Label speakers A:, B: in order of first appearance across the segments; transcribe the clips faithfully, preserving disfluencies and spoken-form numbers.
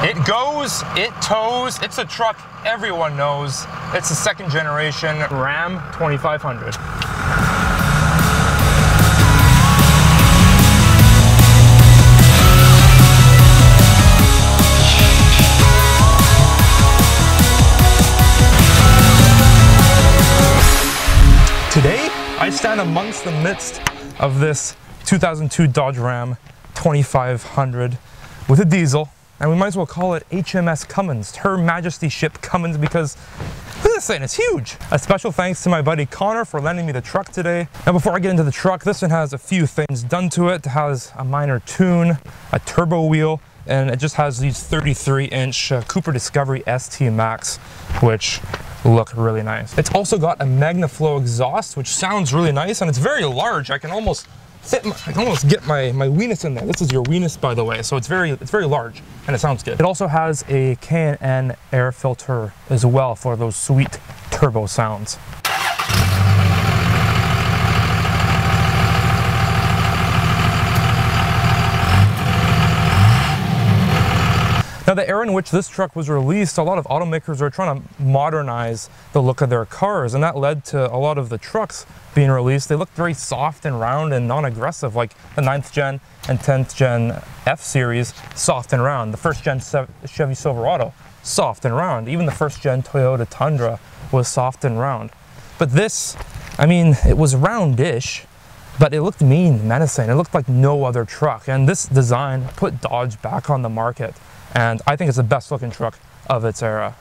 A: It goes, it tows, it's a truck everyone knows. It's a second generation Ram twenty-five hundred. Today, I stand amongst the midst of this two thousand two Dodge Ram twenty-five hundred with a diesel, and we might as well call it H M S Cummins, Her Majesty Ship Cummins, because look at this thing, it's huge. A special thanks to my buddy Connor for lending me the truck today. Now before I get into the truck, this one has a few things done to it. It has a minor tune, a turbo wheel, and it just has these thirty-three inch uh, Cooper Discovery S T Max, which look really nice. It's also got a MagnaFlow exhaust, which sounds really nice, and it's very large. I can almost fit my, I can almost get my, my weenus in there. This is your weenus, by the way, so it's very, it's very large, and it sounds good. It also has a K and N air filter as well for those sweet turbo sounds. Now, the era in which this truck was released, a lot of automakers are trying to modernize the look of their cars, and that led to a lot of the trucks being released. They looked very soft and round and non-aggressive, like the ninth gen and tenth gen F-Series, soft and round. The first gen Chevy Silverado, soft and round. Even the first gen Toyota Tundra was soft and round. But this, I mean, it was roundish, but it looked mean, menacing. It looked like no other truck, and this design put Dodge back on the market. And I think it's the best looking truck of its era.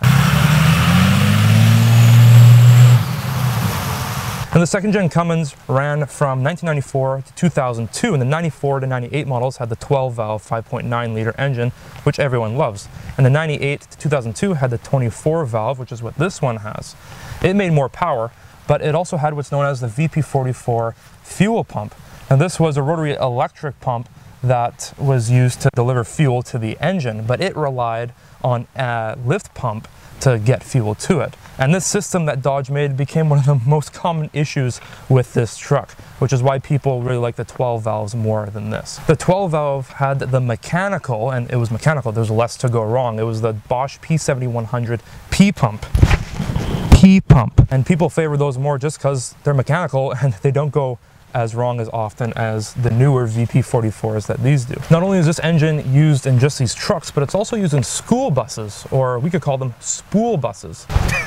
A: And the second gen Cummins ran from nineteen ninety-four to two thousand two, and the ninety-four to ninety-eight models had the twelve valve five point nine liter engine, which everyone loves. And the ninety-eight to two thousand two had the twenty-four valve, which is what this one has. It made more power, but it also had what's known as the V P forty-four fuel pump. And this was a rotary electric pump that was used to deliver fuel to the engine, but it relied on a lift pump to get fuel to it. And this system that Dodge made became one of the most common issues with this truck, which is why people really like the twelve valves more than this. The twelve valve had the mechanical, and it was mechanical, there's less to go wrong. It was the Bosch P seventy-one hundred P pump. P pump. And people favor those more just because they're mechanical and they don't go as wrong as often as the newer V P forty-fours that these do. Not only is this engine used in just these trucks, but it's also used in school buses, or we could call them spool buses.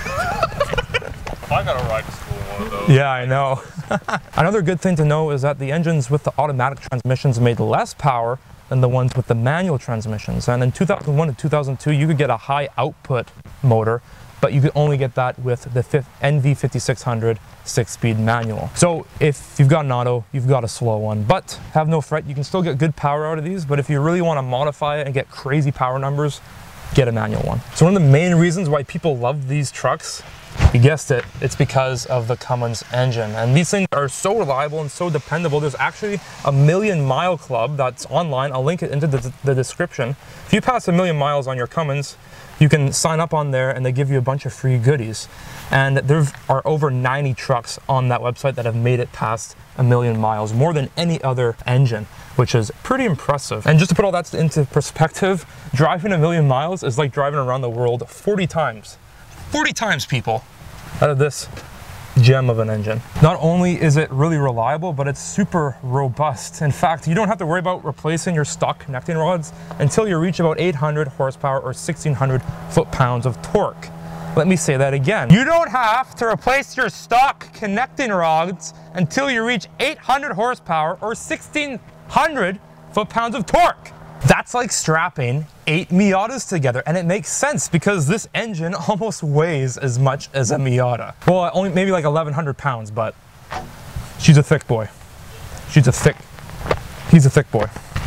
B: I gotta ride to school in one of those.
A: Yeah, I know. Another good thing to know is that the engines with the automatic transmissions made less power than the ones with the manual transmissions. And in two thousand one to two thousand two, you could get a high output motor, but you could only get that with the N V fifty-six hundred six-speed manual. So if you've got an auto, you've got a slow one, but have no fret, you can still get good power out of these, but if you really want to modify it and get crazy power numbers, get a manual one. So one of the main reasons why people love these trucks, you guessed it, it's because of the Cummins engine. And these things are so reliable and so dependable. There's actually a million mile club that's online. I'll link it into the, the description. If you pass a million miles on your Cummins, you can sign up on there and they give you a bunch of free goodies. And there are over ninety trucks on that website that have made it past a million miles, more than any other engine, which is pretty impressive. And just to put all that into perspective, driving a million miles is like driving around the world forty times. forty times, people, out of this gem of an engine. Not only is it really reliable, but it's super robust. In fact, you don't have to worry about replacing your stock connecting rods until you reach about eight hundred horsepower or sixteen hundred foot-pounds of torque. Let me say that again. You don't have to replace your stock connecting rods until you reach eight hundred horsepower or sixteen hundred foot-pounds of torque. That's like strapping eight Miatas together, and it makes sense because this engine almost weighs as much as a Miata. Well, only maybe like eleven hundred pounds, but she's a thick boy. She's a thick, he's a thick boy.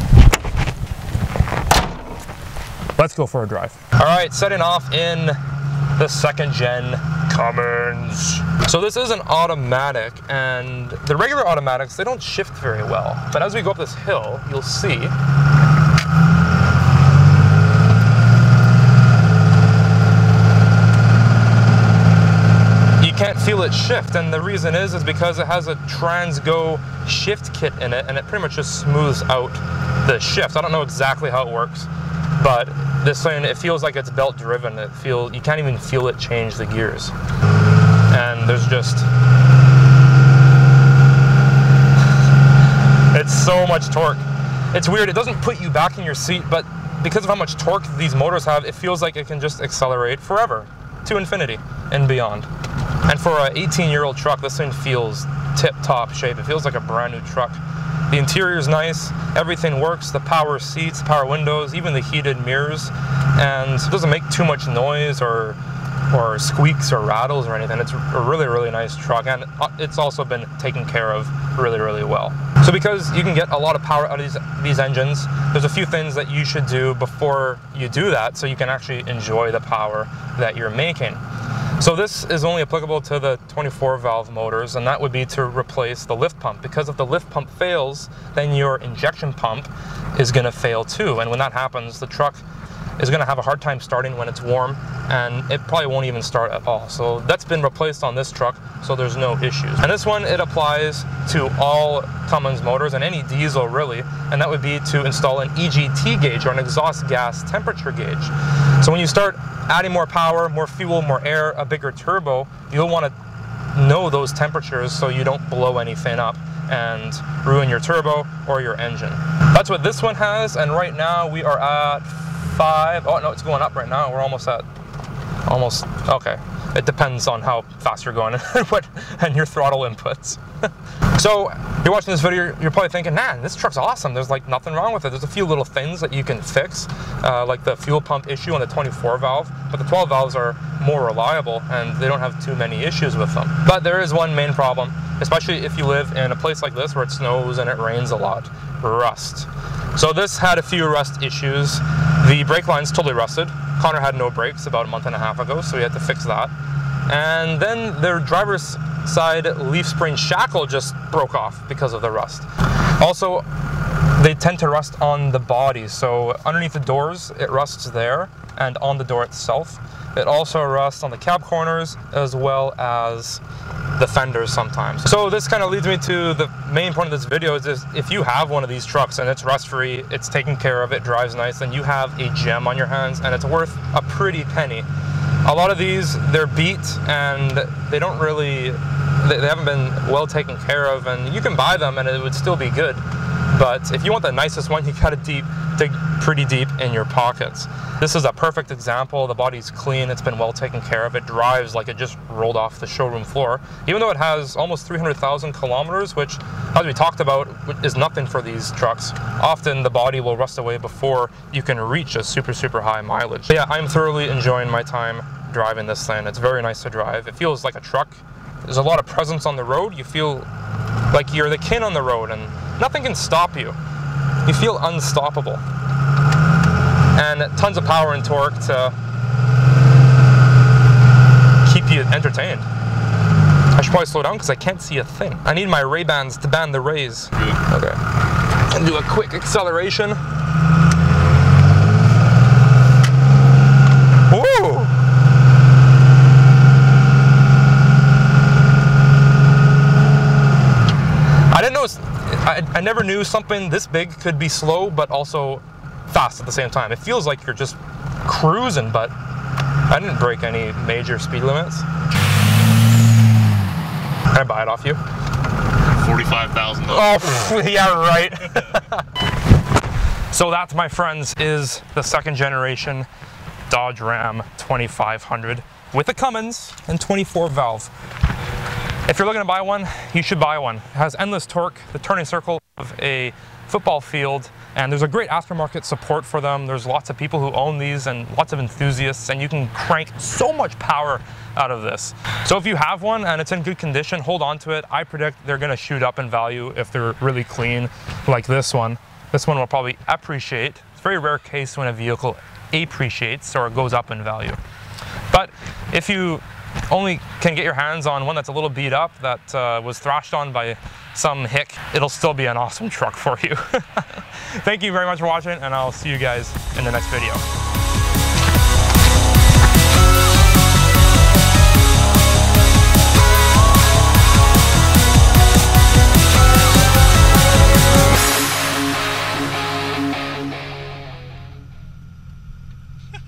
A: Let's go for a drive. All right, setting off in the second gen Cummins. So this is an automatic, and the regular automatics, they don't shift very well. But as we go up this hill, you'll see can't feel it shift, and the reason is is because it has a Transgo shift kit in it, and it pretty much just smooths out the shift. I don't know exactly how it works, but this thing, it feels like it's belt driven. It feel you can't even feel it change the gears. And there's just, it's so much torque. It's weird, it doesn't put you back in your seat, but because of how much torque these motors have, it feels like it can just accelerate forever to infinity and beyond. And for an eighteen year old truck, this thing feels tip-top shape. It feels like a brand new truck. The interior is nice, everything works, the power seats, power windows, even the heated mirrors, and it doesn't make too much noise or or squeaks or rattles or anything. It's a really, really nice truck, and it's also been taken care of really, really well. So because you can get a lot of power out of these, these engines, there's a few things that you should do before you do that so you can actually enjoy the power that you're making. So this is only applicable to the twenty-four valve motors, and that would be to replace the lift pump, because if the lift pump fails, then your injection pump is going to fail too, and when that happens, the truck is going to have a hard time starting when it's warm, and it probably won't even start at all. So that's been replaced on this truck, so there's no issues. And this one, it applies to all Cummins motors and any diesel really, and that would be to install an E G T gauge, or an exhaust gas temperature gauge. So when you start adding more power, more fuel, more air, a bigger turbo, you'll want to know those temperatures so you don't blow anything up and ruin your turbo or your engine. That's what this one has, and right now we are at five. Oh no, it's going up right now. We're almost at, almost, okay. It depends on how fast you're going and what and your throttle inputs. So you're watching this video, you're probably thinking, man, this truck's awesome. There's like nothing wrong with it. There's a few little things that you can fix, uh, like the fuel pump issue on the twenty-four valve, but the twelve valves are more reliable and they don't have too many issues with them. But there is one main problem, especially if you live in a place like this where it snows and it rains a lot: rust. So this had a few rust issues. The brake line's totally rusted. Connor had no brakes about a month and a half ago, so we had to fix that. And then their driver's side leaf spring shackle just broke off because of the rust. Also, they tend to rust on the body, so underneath the doors it rusts there, and on the door itself. It also rusts on the cab corners as well as the fenders sometimes. So this kind of leads me to the main point of this video, is this: if you have one of these trucks and it's rust-free, it's taken care of, it drives nice, then you have a gem on your hands, and it's worth a pretty penny. A lot of these, they're beat and they don't really, they, they haven't been well taken care of, and you can buy them and it would still be good. But if you want the nicest one, you gotta deep, dig pretty deep in your pockets. This is a perfect example. The body's clean, it's been well taken care of, it drives like it just rolled off the showroom floor, even though it has almost three hundred thousand kilometers, which, as we talked about, is nothing for these trucks. Often the body will rust away before you can reach a super, super high mileage. But yeah, I'm thoroughly enjoying my time driving this thing. It's very nice to drive. It feels like a truck. There's a lot of presence on the road. You feel like you're the king on the road and nothing can stop you. You feel unstoppable. And tons of power and torque to keep you entertained. I should probably slow down because I can't see a thing. I need my Ray-Bans to ban the rays. Okay. And do a quick acceleration. Woo! I didn't know, I, I never knew something this big could be slow but also fast at the same time. It feels like you're just cruising, but I didn't break any major speed limits. Can I buy it off you?
B: forty-five thousand dollars.
A: Oh, yeah, right. So that, my friends, is the second generation Dodge Ram twenty-five hundred with a Cummins and twenty-four valve. If you're looking to buy one, you should buy one. It has endless torque, the turning circle of a football field, and there's a great aftermarket support for them. There's lots of people who own these and lots of enthusiasts, and you can crank so much power out of this. So if you have one and it's in good condition, hold on to it. I predict they're gonna shoot up in value if they're really clean, like this one. This one will probably appreciate. It's a very rare case when a vehicle appreciates or goes up in value. But if you only can get your hands on one that's a little beat up, that uh, was thrashed on by some hick, it'll still be an awesome truck for you. Thank you very much for watching, and I'll see you guys in the next video.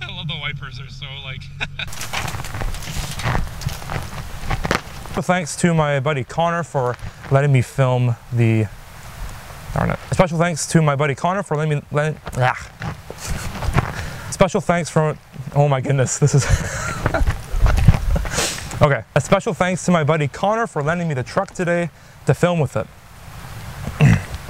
A: I love the wipers, they're so like... Thanks to my buddy Connor for letting me film the... Darn it. Special thanks to my buddy Connor for letting me... Letting, ah. Special thanks for... Oh my goodness, this is... Okay. A special thanks to my buddy Connor for lending me the truck today to film with it.